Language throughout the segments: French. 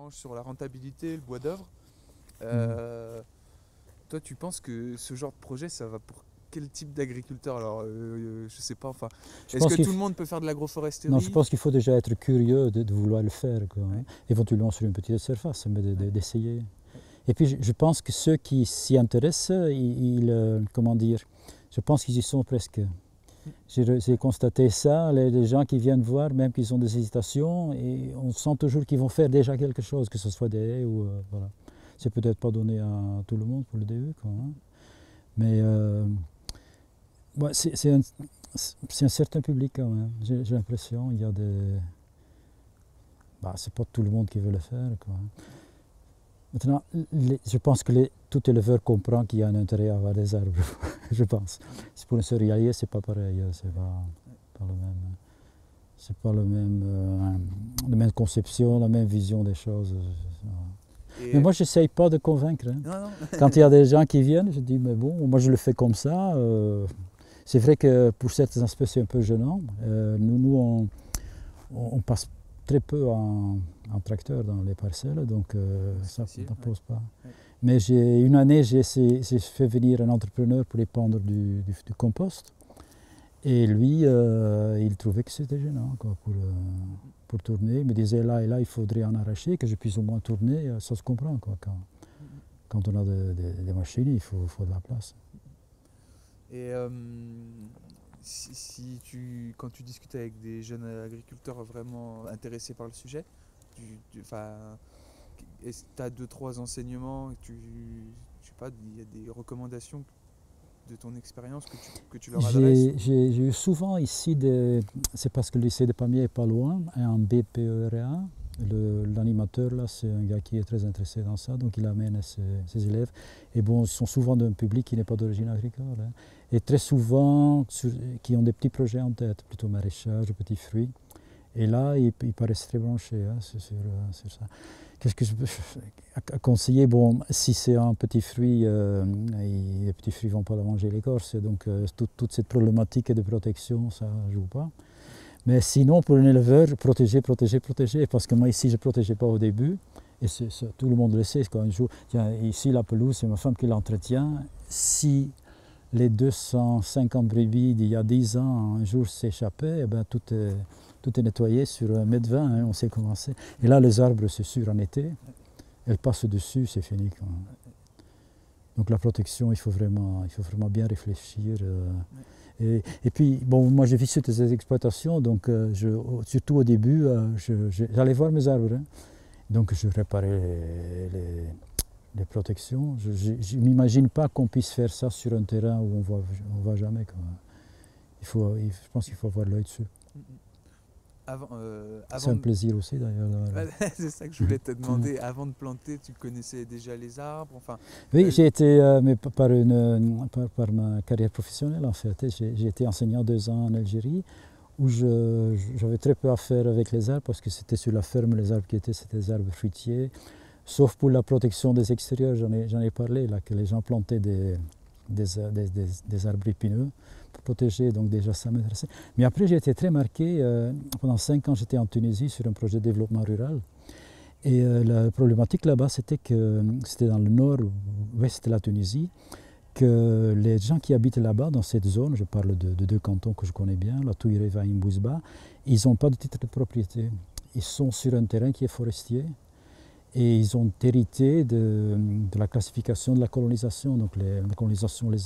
branche sur la rentabilité, le bois d'œuvre. Mhm. Toi, tu penses que ce genre de projet, ça va pour quel type d'agriculteur? Alors, je sais pas, enfin, Je est-ce pense que qu'il tout le f- monde peut faire de non, je l'agroforesterie? pense qu'il faut déjà être curieux de vouloir le faire, quoi, hein. Ouais, Éventuellement sur une petite surface, mais ouais, d'essayer. ouais. Et puis je pense que ceux qui s'y intéressent, comment dire, je pense qu'ils y sont presque. Mm. J'ai Ouais, constaté ça, les gens qui viennent voir, même qu'ils ont des hésitations, et on sent toujours qu'ils vont faire déjà quelque chose, que ce soit des haies ou voilà. C'est peut-être pas donné à tout le monde pour le début, quoi, hein. Mais ouais, c'est un certain public quand même. J'ai l'impression, il y a des, bah, c'est pas tout le monde qui veut le faire, quoi. Maintenant, je pense que tout éleveur comprend qu'il y a un intérêt à avoir des arbres, je pense. mm, C'est pour un céréalier, c'est pas pareil, c'est ouais. pas le même, c'est pas la même conception, la même vision des choses. Mais Et moi, j'essaye pas de convaincre, hein. non, non. Quand il y a des gens qui viennent, je dis, mais bon, moi je le fais comme ça. C'est vrai que pour certains aspects, c'est un peu gênant. On passe très peu en tracteur dans les parcelles, donc C'est ça facile. ne Ouais, pose pas. ouais. Mais une année, j'ai fait venir un entrepreneur pour épandre du compost. Et lui, il trouvait que c'était gênant, quoi, pour tourner. Il me disait là et là, il faudrait en arracher, que je puisse au moins tourner. Ça se comprend, quoi. Mm, Quand on a des machines, faut de la place. Et quand tu discutes avec des jeunes agriculteurs vraiment intéressés par le sujet, enfin, est-ce que tu as deux, trois enseignements, je sais pas, il y a des recommandations de ton expérience que tu leur adresses ou... J'ai eu souvent ici c'est parce que le lycée de Pamiers est pas loin, un BPERA. L'animateur là, c'est un gars qui est très intéressé dans ça, donc il amène ses élèves. Et bon, ils sont souvent d'un public qui n'est pas d'origine agricole, hein. Et très souvent, qui ont des petits projets en tête, plutôt maraîchage, petits fruits. Et là, ils paraissent très branchés, hein, sur ça. Qu'est-ce que je peux conseiller? Bon, si c'est un petit fruit, les petits fruits ne vont pas manger l'écorce, donc toute cette problématique de protection, ça ne joue pas. Mais sinon, pour un éleveur, protéger, protéger, protéger, parce que moi ici, je ne protégeais pas au début, et tout le monde le sait, quand un jour, tiens, ici la pelouse, c'est ma femme qui l'entretient. Si les 250 brebis d'il y a 10 ans, un jour s'échappaient, eh ben, tout est nettoyé sur 1,20 m, hein, on sait comment c'est. Et là, les arbres, c'est sûr, en été, elles passent dessus, c'est fini, quoi. Donc la protection, il faut vraiment bien réfléchir. Et puis, bon, moi j'ai visité ces exploitations, donc surtout au début, j'allais voir mes arbres, hein. Donc je réparais les protections. Je ne m'imagine pas qu'on puisse faire ça sur un terrain où on ne va jamais, quoi. Je pense qu'il faut avoir l'œil dessus. Avant, C'est avant un de... plaisir aussi d'ailleurs. Ouais, c'est ça que je voulais te demander. Avant de planter, tu connaissais déjà les arbres, enfin... Oui, j'ai été, mais par ma carrière professionnelle en fait, j'ai été enseignant 2 ans en Algérie, où j'avais très peu à faire avec les arbres, parce que c'était sur la ferme, les arbres qui étaient, c'était des arbres fruitiers, sauf pour la protection des extérieurs, j'en ai parlé, là, que les gens plantaient des arbres épineux pour protéger, donc déjà ça m'intéressait. Mais après j'ai été très marqué, pendant 5 ans j'étais en Tunisie sur un projet de développement rural. Et la problématique là-bas, c'était que c'était dans le nord-ouest de la Tunisie, que les gens qui habitent là-bas, dans cette zone, je parle de 2 cantons que je connais bien, la Touireva et Mbouzba, ils n'ont pas de titre de propriété. Ils sont sur un terrain qui est forestier, et ils ont hérité de la classification de la colonisation. Donc la colonisation les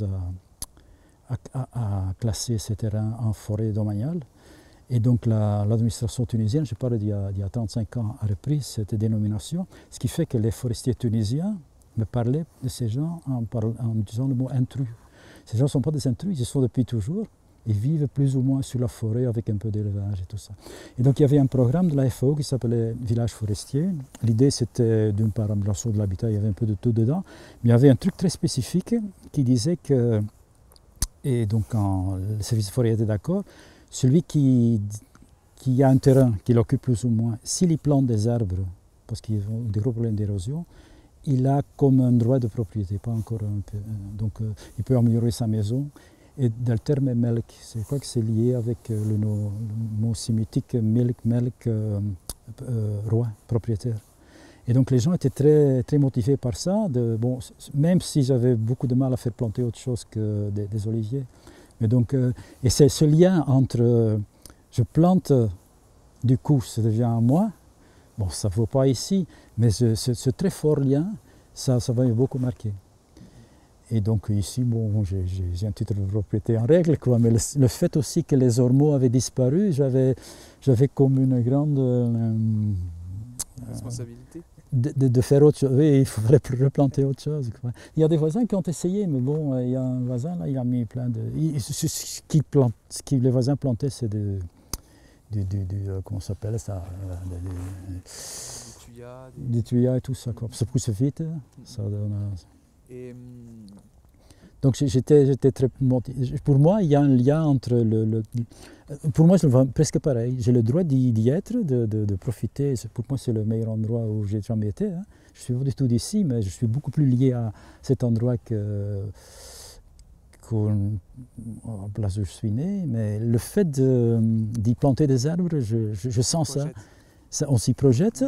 a classé ces terrains en forêt domaniale. Et donc l'administration tunisienne, je parle d'il y a 35 ans, a repris cette dénomination, ce qui fait que les forestiers tunisiens me parlaient de ces gens en disant le mot intrus. Ces gens ne sont pas des intrus, ils sont depuis toujours, ils vivent plus ou moins sur la forêt avec un peu d'élevage et tout ça. Et donc il y avait un programme de la FAO qui s'appelait Village forestier. L'idée c'était d'une part amélioration de l'habitat, il y avait un peu de tout dedans, mais il y avait un truc très spécifique qui disait que, et donc quand le service forêt était d'accord, celui qui a un terrain, qu'il occupe plus ou moins, s'il y plante des arbres, parce qu'ils ont des gros problèmes d'érosion, il a comme un droit de propriété, pas encore un peu. Donc il peut améliorer sa maison. Et dans le terme melk, je crois que c'est lié avec le mot sémitique melk, roi, propriétaire. Et donc les gens étaient très, très motivés par ça, bon, même si j'avais beaucoup de mal à faire planter autre chose que des oliviers. Mais donc, et c'est ce lien entre je plante, du coup ça devient à moi, bon ça ne vaut pas ici, mais ce très fort lien, ça m'a beaucoup marqué. Et donc ici, bon, j'ai un titre de propriété en règle, quoi, mais le fait aussi que les ormeaux avaient disparu, j'avais comme une grande responsabilité. De faire autre chose. Oui, il faudrait replanter autre chose, quoi. Il y a des voisins qui ont essayé, mais bon, il y a un voisin là, il a mis plein de... Ce que les voisins plantaient, c'est comment ça s'appelle ça, des tuyas et tout ça, quoi. Ça pousse vite, ça donne... Et, donc j'étais très motivé. Pour moi, il y a un lien entre pour moi, je le vois presque pareil. J'ai le droit d'y être, de profiter. Pour moi, c'est le meilleur endroit où j'ai jamais été, hein. Je suis pas du tout d'ici, mais je suis beaucoup plus lié à cet endroit qu'à la place où je suis né. Mais le fait d'y planter des arbres, je sens ça. On s'y projette,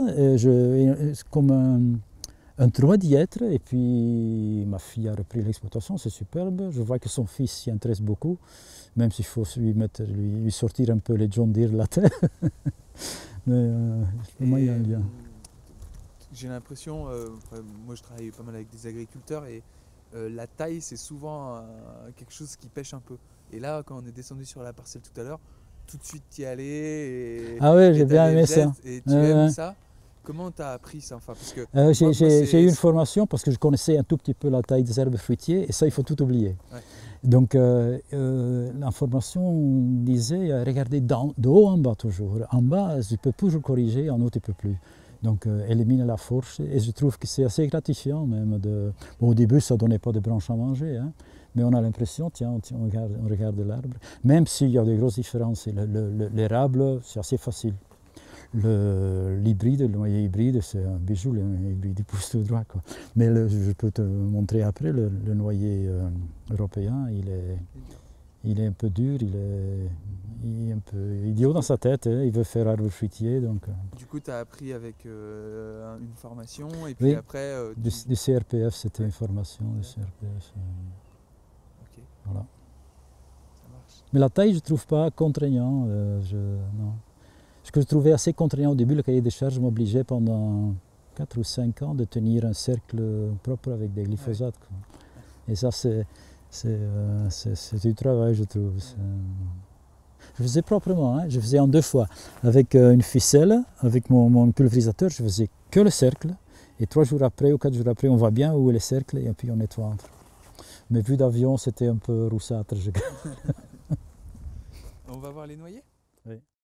comme un droit d'y être, et puis ma fille a repris l'exploitation, c'est superbe. Je vois que son fils s'y intéresse beaucoup, même s'il faut lui sortir un peu les John Deere de la terre. Mais pour moi, il y a un lien. J'ai l'impression, moi je travaille pas mal avec des agriculteurs, et la taille c'est souvent quelque chose qui pêche un peu. Et là, quand on est descendu sur la parcelle tout à l'heure, tout de suite y aller. Ah ouais, j'ai bien aimé ça. Et tu aimes ça? Comment tu as appris ça, enfin, parce que j'ai eu une formation parce que je connaissais un tout petit peu la taille des herbes fruitiers, et ça, il faut tout oublier. Ouais. Donc, la formation disait, regardez de haut en bas toujours. En bas, je peux toujours corriger, en haut, tu ne peux plus. Donc, éliminer la fourche, et je trouve que c'est assez gratifiant même. Bon, au début, ça ne donnait pas de branches à manger, hein, mais on a l'impression, tiens, on regarde l'arbre, même s'il y a des grosses différences. L'érable, c'est assez facile. L'hybride, le noyer hybride, c'est un bijou, le noyer hybride, il pousse tout droit, quoi. Mais je peux te montrer après, le noyer européen, il est un peu dur, il est un peu idiot dans sa tête, hein, il veut faire arbre fruitier. Donc, Du coup, tu as appris avec une formation, et puis oui, après... du CRPF, c'était une formation du CRPF. Ok. Voilà. Ça marche. Mais la taille, je ne trouve pas contraignant, non. Ce que je trouvais assez contraignant au début, le cahier des charges m'obligeait pendant 4 ou 5 ans de tenir un cercle propre avec des glyphosates, quoi. Et ça, c'est du travail, je trouve. Je faisais proprement, hein. Je faisais en 2 fois. Avec une ficelle, avec mon pulvérisateur, je faisais que le cercle. Et 3 jours après ou 4 jours après, on voit bien où est le cercle, et puis on nettoie entre. Mais vu d'avion, c'était un peu roussâtre. On va voir les noyers ? Oui.